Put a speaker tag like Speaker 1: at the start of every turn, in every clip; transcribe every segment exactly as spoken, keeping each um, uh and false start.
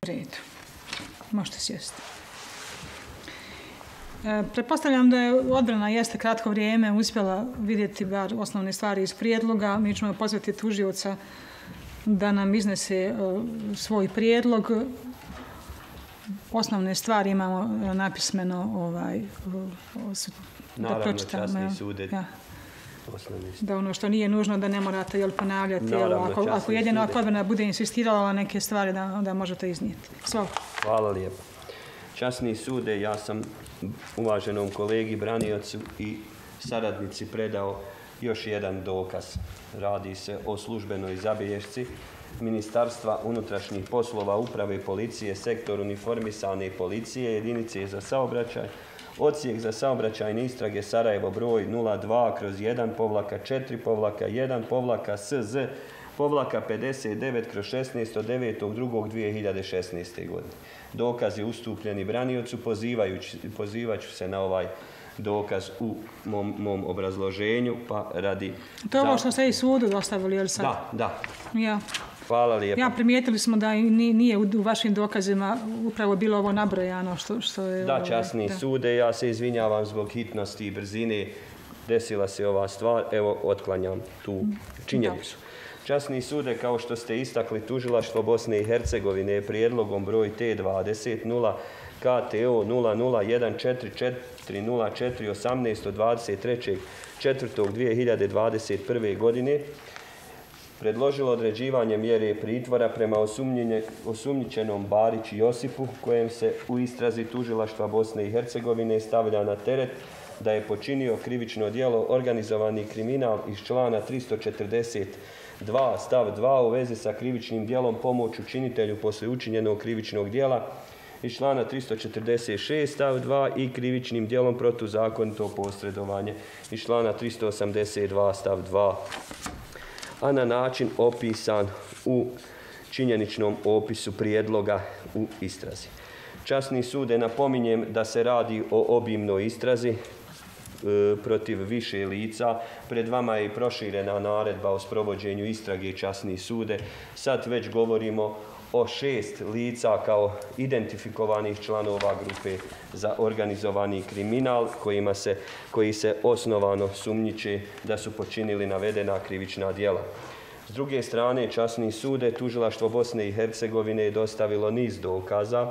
Speaker 1: redu. Možete sjesti. E, pretpostavljam da je odbrana jeste kratko vrijeme uspjela vidjeti bar osnovne stvari iz prijedloga. Mi ćemo pozvati tužioca da nam iznese uh, svoj prijedlog. Osnovne stvari imamo napismeno ovaj, da
Speaker 2: naravno,
Speaker 1: pročitamo.
Speaker 2: časni sude.
Speaker 1: Ja.
Speaker 2: Da
Speaker 1: ono što nije nužno da ne morate jel, ponavljati. Naravno, jel, ako, ako jedino ako odbrana bude insistirala neke stvari, da onda možete iznijeti. Svo.
Speaker 2: Hvala lijepo. Časni sude, ja sam uvaženom kolegi braniocu i saradnici predao još jedan dokaz. Radi se o službenoj zabilješci Ministarstva unutrašnjih poslova, uprave policije, sektor uniformisane policije, jedinice za saobraćaj, odsjek za saobraćajne istrage Sarajevo broj nula dva kroz jedan povlaka četiri povlaka jedan povlaka S Z povlaka pedeset devet kroz šesnaest od devetog drugog dvije hiljade šesnaeste. godine. Dokaz je ustupljeni braniocu, pozivajući se na ovaj dokaz u mom, mom obrazloženju, pa radi...
Speaker 1: To je ovo što ste i sudu dostavili, jel sad?
Speaker 2: Da, da.
Speaker 1: Ja.
Speaker 2: Hvala lijepo.
Speaker 1: Ja, primijetili smo da nije u vašim dokazima upravo bilo ovo nabrojano što, što je...
Speaker 2: Da, časni da. sude, ja se izvinjavam zbog hitnosti i brzine. Desila se ova stvar, evo, otklanjam tu činjenicu. Da. Časni sude, kao što ste istakli, tužilaštvo Bosne i Hercegovine je prijedlogom broj T dvadeset nula K T O nula nula jedan četiri četiri nula četiri osamnaest od dvadeset trećeg četvrtog dvije hiljade dvadeset prve. godine predložilo određivanje mjere pritvora prema osumnjičenom Barići Josipu, kojem se u istrazi tužilaštva Bosne i Hercegovine stavlja na teret da je počinio krivično djelo organizovani kriminal iz člana tristo četrdeset dva stav dva u vezi sa krivičnim djelom pomoć učinitelju poslije učinjenog krivičnog djela iz člana tristo četrdeset šest stav dva i krivičnim djelom protuzakonito posredovanje iz člana tristo osamdeset dva stav dva, a na način opisan u činjeničnom opisu prijedloga u istrazi. Časni sude, napominjem da se radi o obimnoj istrazi e, protiv više lica. Pred vama je i proširena naredba o sprovođenju istrage, časni sude. Sad već govorimo o šest lica kao identifikovanih članova grupe za organizovani kriminal kojima se, koji se osnovano sumnjiče da su počinili navedena krivična djela. S druge strane, časni sude, tužilaštvo Bosne i Hercegovine je dostavilo niz dokaza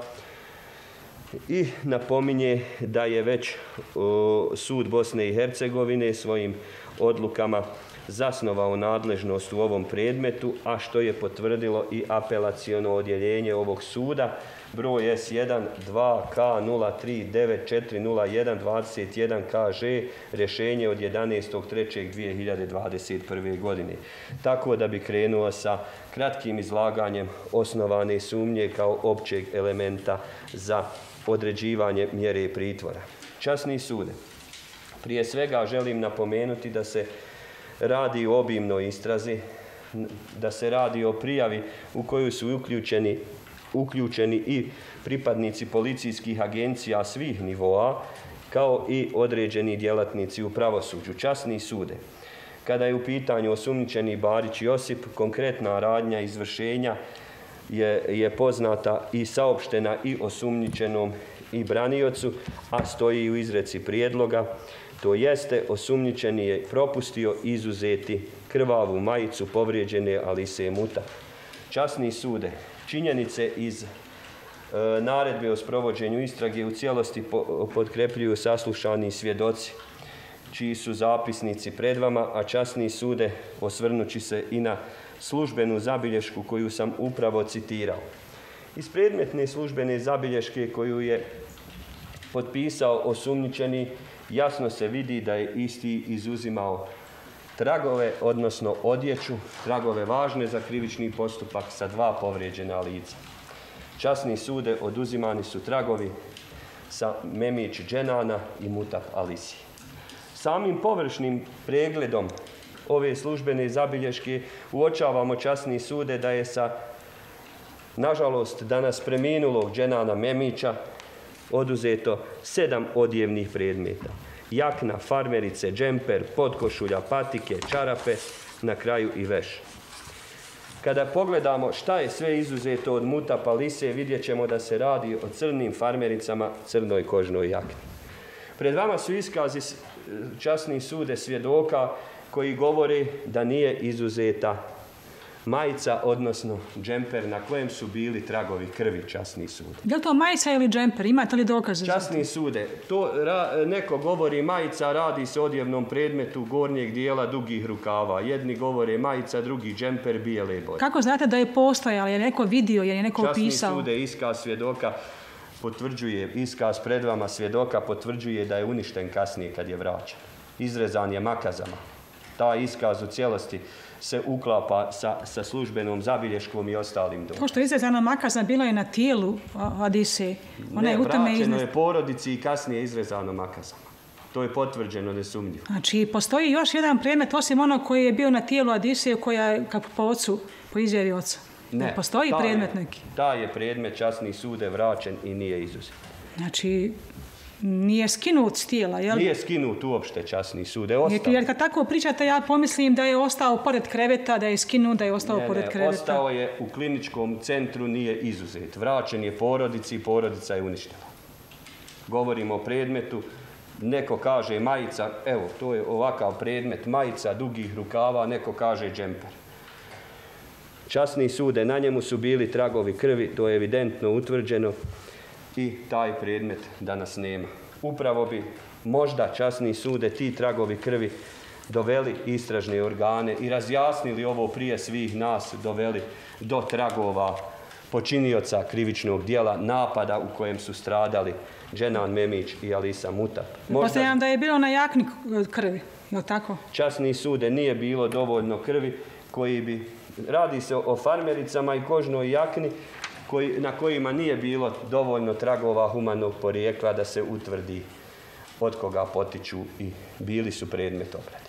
Speaker 2: i napominje da je već o, sud Bosne i Hercegovine svojim odlukama zasnovao nadležnost u ovom predmetu, a što je potvrdilo i apelaciono odjeljenje ovog suda, broj S jedan dva K nula tri devet četiri nula jedan dvadeset jedan K Ž, rješenje od jedanaestog trećeg dvije hiljade dvadeset prve. godine. Tako da bi krenuo sa kratkim izlaganjem osnovane sumnje kao općeg elementa za određivanje mjere pritvora. Časni sude, prije svega želim napomenuti da se radi o obimnoj istrazi, da se radi o prijavi u koju su uključeni, uključeni i pripadnici policijskih agencija svih nivoa, kao i određeni djelatnici u pravosuđu. Časni sude, kada je u pitanju osumnjičeni Barić Josip, konkretna radnja izvršenja je, je poznata i saopštena i osumnjičenom i braniocu, a stoji u izreci prijedloga. To jeste, osumnjičeni je propustio izuzeti krvavu majicu povrijeđene Alise Muta. Časni sude, činjenice iz e, naredbe o sprovođenju istrage u cijelosti po, potkrepljuju saslušani svjedoci, čiji su zapisnici pred vama, a časni sude, osvrnući se i na službenu zabilješku koju sam upravo citirao. Iz predmetne službene zabilješke koju je potpisao osumnjičeni, jasno se vidi da je isti izuzimao tragove, odnosno odjeću, tragove važne za krivični postupak sa dva povrijeđena lica. Časni sude, oduzimani su tragovi sa Memić Dženana i Mutaf Alisi. Samim površnim pregledom ove službene zabilješke uočavamo, časni sude, da je sa, nažalost, danas preminulog Dženana Memića oduzeto sedam odjevnih predmeta. Jakna, farmerice, džemper, podkošulja, patike, čarape, na kraju i veš. Kada pogledamo šta je sve izuzeto od muta palise, vidjet ćemo da se radi o crnim farmericama, crnoj kožnoj jakni. Pred vama su iskazi časnih sude svjedoka koji govore da nije izuzeta majica, odnosno džemper na kojem su bili tragovi krvi, časni sude.
Speaker 1: Je li to majica ili džemper? Imate li dokaze?
Speaker 2: Časni sude, to ra, neko govori majica, radi se o odjevnom predmetu gornjeg dijela dugih rukava. Jedni govore majica, drugi džemper bijele boje.
Speaker 1: Kako znate da je postojala? Je neko vidio, je neko opisao?
Speaker 2: Časni sude, iskaz svjedoka potvrđuje, iskaz pred vama svjedoka potvrđuje da je uništen kasnije kad je vraćan. Izrezan je makazama. Ta iskaz u cijelosti se uklapa sa, sa službenom zabilješkom i ostalim dokazima.
Speaker 1: To što je izrezano makazna bilo je na tijelu Adise. Ona je
Speaker 2: ne,
Speaker 1: u tome
Speaker 2: vraćeno
Speaker 1: izne...
Speaker 2: je porodici i kasnije izrezano makazama. To je potvrđeno, nesumnjivo.
Speaker 1: Znači, postoji još jedan predmet, osim onog koji je bio na tijelu Adise, koja je kako po ocu, po izjavi oca.
Speaker 2: Ne,
Speaker 1: postoji
Speaker 2: taj
Speaker 1: predmet
Speaker 2: je,
Speaker 1: neki?
Speaker 2: Taj je predmet časni sude vraćen i nije izuzet.
Speaker 1: Znači, nije skinut s tijela, jel?
Speaker 2: Nije skinut uopšte časni sude, ostao.
Speaker 1: Jer kad tako pričate, ja pomislim da je ostao pored kreveta, da je skinut, da je ostao
Speaker 2: ne,
Speaker 1: pored
Speaker 2: ne,
Speaker 1: kreveta.
Speaker 2: Ostao je u kliničkom centru, nije izuzet. Vraćen je porodici i porodica je uništena. Govorimo o predmetu, neko kaže majica, evo, to je ovakav predmet, majica dugih rukava, neko kaže džemper. Časni sude, na njemu su bili tragovi krvi, to je evidentno utvrđeno i taj predmet danas nema. Upravo bi možda časni sude ti tragovi krvi doveli istražne organe i razjasnili ovo prije svih nas, doveli do tragova počinioca krivičnog dijela, napada u kojem su stradali Dženan Memić i Alisa Mutap.
Speaker 1: Postavljam da je bilo na jakni krvi, je li tako?
Speaker 2: Časni sude, nije bilo dovoljno krvi koji bi... Radi se o farmericama i kožnoj jakni koji, na kojima nije bilo dovoljno tragova humanog porijekla da se utvrdi od koga potiču i bili su predmet obrade.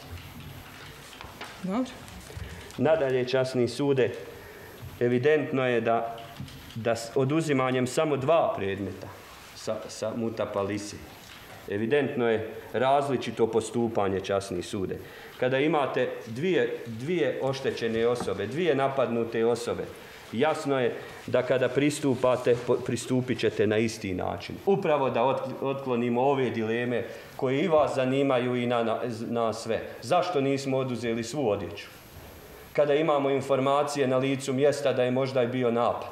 Speaker 1: Dobro.
Speaker 2: Nadalje, časni sude, evidentno je da, da oduzimanjem samo dva predmeta sa, sa muta palise, evidentno je različito postupanje časnih sude. Kada imate dvije, dvije oštećene osobe, dvije napadnute osobe, jasno je da kada pristupate, pristupit ćete na isti način. Upravo da otklonimo ove dileme koje i vas zanimaju i na, na, na sve. Zašto nismo oduzeli svu odjeću? Kada imamo informacije na licu mjesta da je možda i bio napad.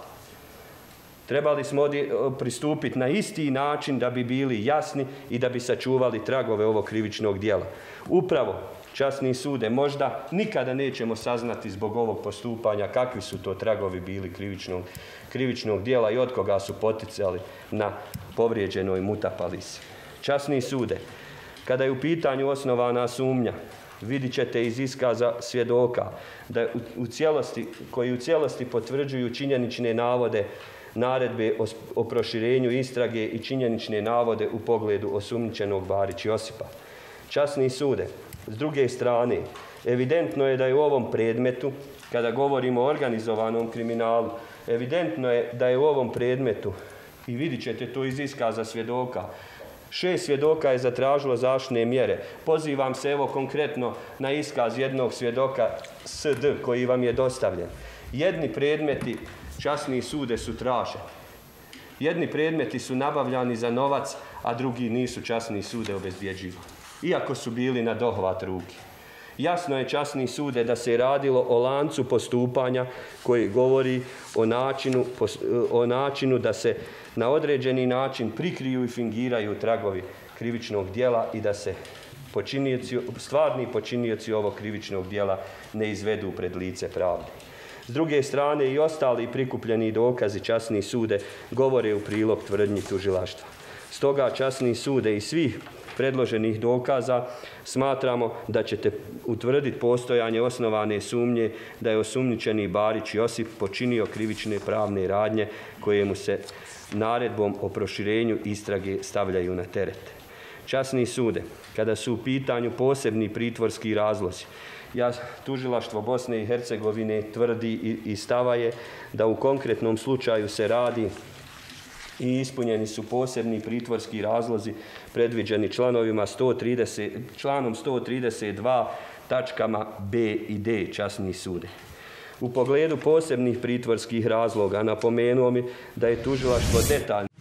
Speaker 2: Trebali smo pristupiti na isti način da bi bili jasni i da bi sačuvali tragove ovog krivičnog dijela. Upravo, časni sude, možda nikada nećemo saznati zbog ovog postupanja kakvi su to tragovi bili krivičnog, krivičnog dijela i od koga su poticali na povrijeđenoj muta palisi. Časni sude, kada je u pitanju osnovana sumnja, vidit ćete iz iskaza svjedoka da u, u cijelosti, koji u cijelosti potvrđuju činjenične navode naredbe o, o proširenju istrage i činjenične navode u pogledu osumnjičenog Barić Josipa. Časni sude, s druge strane, evidentno je da je u ovom predmetu, kada govorimo o organizovanom kriminalu, evidentno je da je u ovom predmetu, i vidit ćete to iz iskaza svjedoka, šest svjedoka je zatražilo zaštitne mjere. Pozivam se evo konkretno na iskaz jednog svjedoka S D koji vam je dostavljen. Jedni predmeti časni sude su traženi. Jedni predmeti su nabavljani za novac, a drugi nisu časni sude obezbjeđivani, iako su bili na dohvat ruke. Jasno je časni sude da se radilo o lancu postupanja koji govori o načinu, o načinu da se na određeni način prikriju i fingiraju tragovi krivičnog dijela i da se počinioci, stvarni počinioci ovog krivičnog dijela ne izvedu pred lice pravde. S druge strane, i ostali prikupljeni dokazi časni sude govore u prilog tvrdnji tužilaštva. Stoga časni sude i svih predloženih dokaza smatramo da ćete utvrditi postojanje osnovane sumnje da je osumnjičeni Barić Josip počinio krivične pravne radnje koje mu se naredbom o proširenju istrage stavljaju na teret. Časni sude, kada su u pitanju posebni pritvorski razlozi, ja, tužilaštvo Bosne i Hercegovine tvrdi i, i stava je da u konkretnom slučaju se radi i ispunjeni su posebni pritvorski razlozi predviđeni članovima sto trideset, članom sto trideset dva tačkama B i D časnih sude. U pogledu posebnih pritvorskih razloga napomenuo mi da je tužilaštvo detaljno